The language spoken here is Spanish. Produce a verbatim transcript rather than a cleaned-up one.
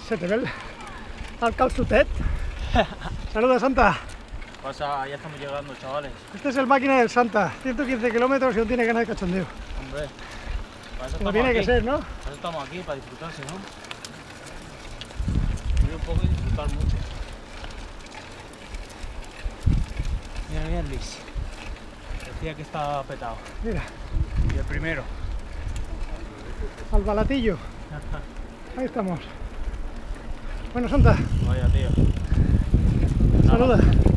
Se te ve el, el calçotet. Saluda, Santa. Pasa, ya estamos llegando, chavales. Este es el máquina del Santa, ciento quince kilómetros y aún tiene ganas de cachondeo. Hombre, para eso Como estamos tiene aquí. que ser, ¿no? Para eso estamos aquí, para disfrutarse, ¿no? Vivir un poco y disfrutar mucho. Mira, mira el Luis. Decía que estaba petado. Mira, Y el primero. al balatillo. Ahí estamos. Bueno, Santa, Vaya, tío. saluda.